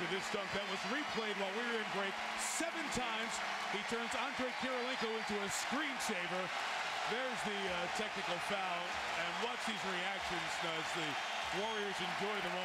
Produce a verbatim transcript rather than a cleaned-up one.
this dunk that was replayed while we were in break seven times. He turns Andrei Kirilenko into a screensaver. There's the uh, technical foul, and watch these reactions as the Warriors enjoy the